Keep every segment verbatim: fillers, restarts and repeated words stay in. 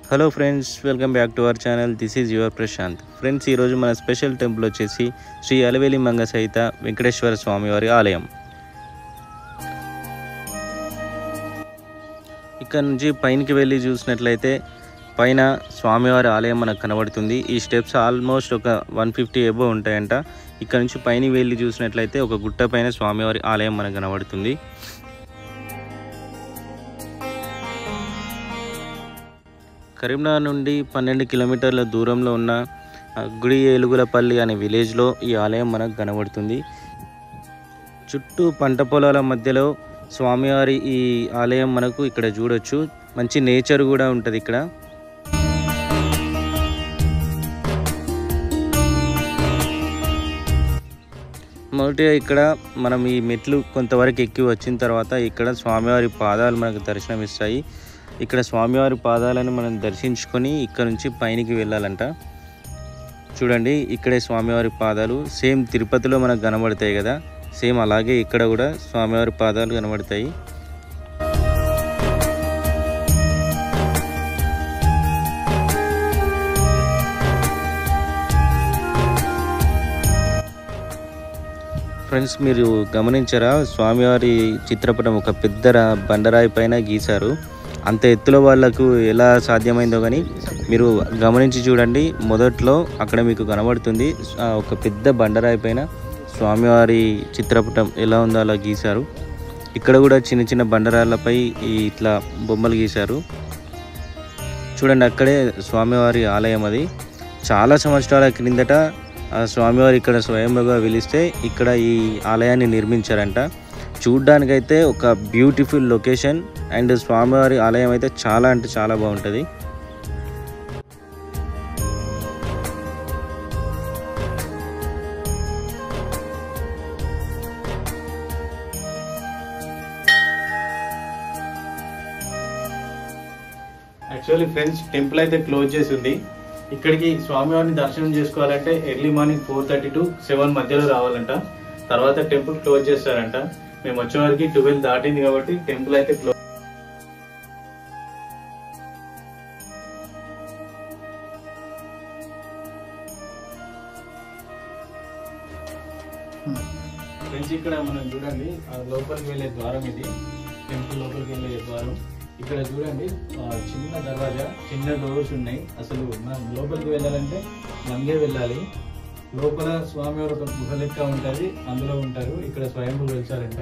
Hello friends, welcome back to our channel. This is your Prashanth. Friends, ఈరోజు మన special temple వచ్చేసి శ్రీ అలవేలి మంగ సహిత వెంకటేశ్వర స్వామివారి ఆలయం. ఇక్కడ నుంచి పైనకి వెళ్ళి చూసినట్లయితే పైన స్వామివారి ఆలయం మనకు కనబడుతుంది. ఈ స్టెప్స్ ఆల్మోస్ట్ ఒక వన్ ఫిఫ్టీ ఎబో ఉంటాయంట. ఇక్కడ నుంచి పైన వెళ్ళి చూసినట్లయితే ఒక గుట్ట పైన స్వామివారి ఆలయం మనకు కనబడుతుంది. కరీంనగర్ నుండి పన్నెండు కిలోమీటర్ల దూరంలో ఉన్న గుడి ఏలుగులపల్లి అనే విలేజ్లో ఈ ఆలయం మనకు కనబడుతుంది. చుట్టూ పంట పొలాల మధ్యలో స్వామివారి ఈ ఆలయం మనకు ఇక్కడ చూడొచ్చు. మంచి నేచర్ కూడా ఉంటుంది ఇక్కడ. మొదటిగా ఇక్కడ మనం ఈ మెట్లు కొంతవరకు ఎక్కి వచ్చిన తర్వాత ఇక్కడ స్వామివారి పాదాలు మనకు దర్శనమిస్తాయి. ఇక్కడ స్వామివారి పాదాలను మనం దర్శించుకొని ఇక్కడ నుంచి పైనకి వెళ్ళాలంట. చూడండి, ఇక్కడే స్వామివారి పాదాలు సేమ్ తిరుపతిలో మనకు కనబడతాయి కదా, సేమ్ అలాగే ఇక్కడ కూడా స్వామివారి పాదాలు కనబడతాయి. ఫ్రెండ్స్, మీరు గమనించారా, స్వామివారి చిత్రపటం ఒక పెద్ద బండరాయి పైన గీశారు. అంత ఎత్తులో వాళ్ళకు ఎలా సాధ్యమైందో కానీ మీరు గమనించి చూడండి. మొదట్లో అక్కడ మీకు కనబడుతుంది ఒక పెద్ద బండరాయి పైన స్వామివారి చిత్రపటం ఎలా ఉందో అలా గీశారు. ఇక్కడ కూడా చిన్న చిన్న బండరాళ్ళపై ఇట్లా బొమ్మలు గీశారు. చూడండి, అక్కడే స్వామివారి ఆలయం. అది చాలా సంవత్సరాల క్రిందట స్వామివారి ఇక్కడ స్వయంగా వెలిస్తే ఇక్కడ ఈ ఆలయాన్ని నిర్మించారంట. చూడ్డానికైతే ఒక బ్యూటిఫుల్ లొకేషన్ అండ్ స్వామివారి ఆలయం అయితే చాలా అంటే చాలా బాగుంటుంది. యాక్చువల్లీ ఫ్రెండ్స్, టెంపుల్ అయితే క్లోజ్ చేసి ఉంది. ఇక్కడికి స్వామివారిని దర్శనం చేసుకోవాలంటే early morning four thirty to seven మధ్యలో రావాలంట. తర్వాత టెంపుల్ క్లోజ్ చేస్తారంట. మేము వచ్చే వరకు ట్వెల్వ్ దాటింది కాబట్టి టెంపుల్ అయితే క్లోజ్. ఫ్రెండ్స్, ఇక్కడ మనం చూడండి, లోపలికి వెళ్ళే ద్వారం ఇది. టెంపుల్ లోపలికి వెళ్ళే ద్వారం ఇక్కడ చూడండి. చిన్న దర్వాజా, చిన్న డోర్స్ ఉన్నాయి. అసలు మనం లోపలికి వెళ్ళాలంటే మనమే వెళ్ళాలి. లోపల స్వామివారు ఒక గుహ లెక్క ఉంటుంది, అందులో ఉంటారు. ఇక్కడ స్వయంభూ వెళ్తారంట.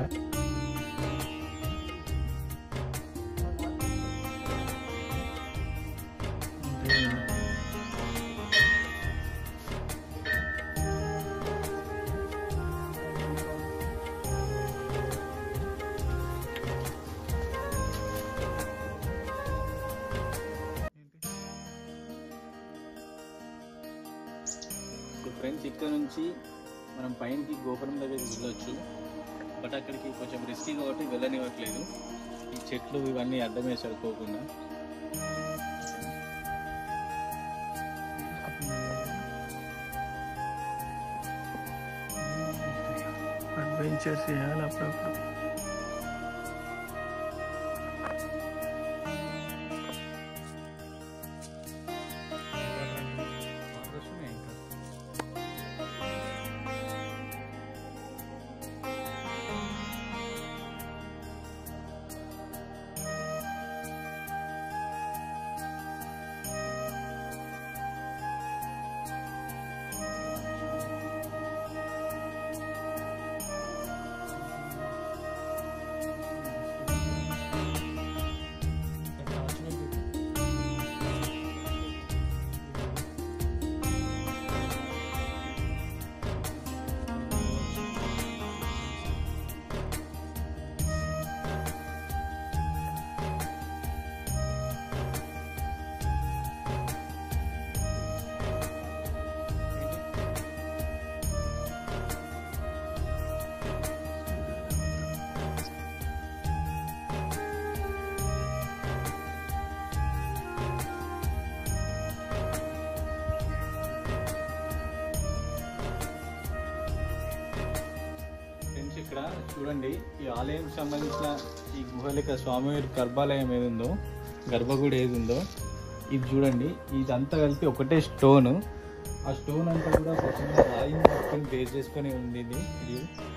ఫ్రెండ్స్, ఇక్కడ నుంచి మనం పైనకి గోపురం దగ్గరికి వెళ్ళొచ్చు. బట్ అక్కడికి కొంచెం రిస్కీ కాబట్టి వెళ్ళనివ్వట్లేదు. ఈ చెట్లు ఇవన్నీ అడ్డమే సరిపోకుండా. అడ్వెంచర్స్ చేయాలి అప్పుడప్పుడు. ఇక్కడ చూడండి, ఈ ఆలయం సంబంధించిన ఈ గుహలిక స్వామివారి గర్భాలయం ఏది ఉందో, గర్భగుడి ఏది ఉందో ఇది చూడండి, ఇదంతా కలిపి ఒకటే స్టోను. ఆ స్టోన్ అంతా కూడా ఒక చిన్న రాయి మొత్తం బేస్ చేసుకొని ఉంది. ఇది ఇది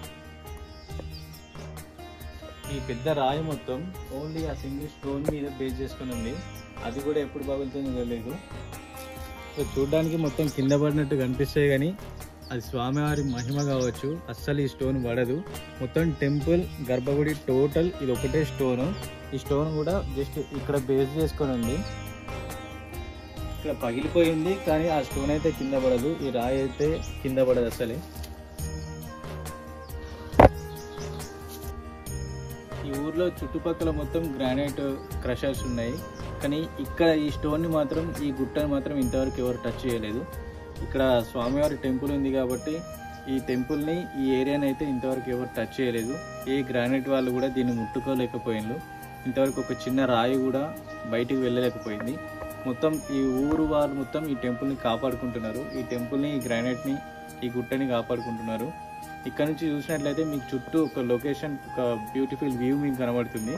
ఈ పెద్ద రాయి మొత్తం ఓన్లీ ఆ సింగిల్ స్టోన్ మీద బేస్ చేసుకొని ఉంది. అది కూడా ఎప్పుడు పగులుతుందో తెలియదు. సో చూడడానికి మొత్తం కింద పడినట్టు కనిపిస్తాయి, కానీ అది స్వామివారి మహిమ కావచ్చు. అస్సలు ఈ స్టోన్ పడదు. మొత్తం టెంపుల్ గర్భగుడి టోటల్ ఇది ఒకటే స్టోను. ఈ స్టోన్ కూడా జస్ట్ ఇక్కడ బేస్ చేసుకొని ఉంది. ఇక్కడ పగిలిపోయింది, కానీ ఆ స్టోన్ అయితే కింద పడదు. ఈ రాయి అయితే కింద పడదు అసలే. ఈ ఊర్లో చుట్టుపక్కల మొత్తం గ్రానైట్ క్రషర్స్ ఉన్నాయి, కానీ ఇక్కడ ఈ స్టోన్ని మాత్రం, ఈ గుట్టను మాత్రం ఇంతవరకు ఎవరు టచ్ చేయలేదు. ఇక్కడ స్వామివారి టెంపుల్ ఉంది కాబట్టి ఈ టెంపుల్ని, ఈ ఏరియాని అయితే ఇంతవరకు ఎవరు టచ్ చేయలేదు. ఏ గ్రానైట్ వాళ్ళు కూడా దీన్ని ముట్టుకోలేకపోయిండ్రు. ఇంతవరకు ఒక చిన్న రాయి కూడా బయటికి వెళ్ళలేకపోయింది. మొత్తం ఈ ఊరు వాళ్ళు మొత్తం ఈ టెంపుల్ని కాపాడుకుంటున్నారు. ఈ టెంపుల్ని, ఈ గ్రానైట్ని, ఈ గుట్టని కాపాడుకుంటున్నారు. ఇక్కడ నుంచి చూసినట్లయితే మీకు చుట్టూ ఒక లొకేషన్, ఒక బ్యూటిఫుల్ వ్యూ మీకు కనబడుతుంది.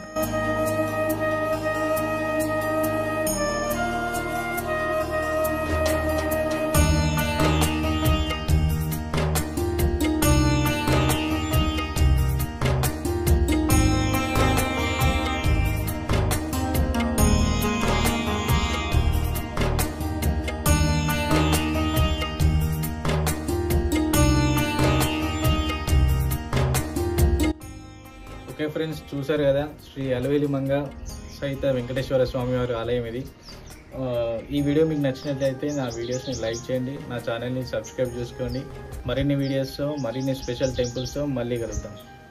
ఓకే ఫ్రెండ్స్, చూసారు కదా శ్రీ అలవేలి మంగ సహిత వెంకటేశ్వర స్వామి వారి ఆలయం ఇది. ఈ వీడియో మీకు నచ్చినట్లయితే నా వీడియోస్ని లైక్ చేయండి, నా ఛానల్ని సబ్స్క్రైబ్ చేసుకోండి. మరిన్ని వీడియోస్తో, మరిన్ని స్పెషల్ టెంపుల్స్తో మళ్ళీ కలుద్దాం.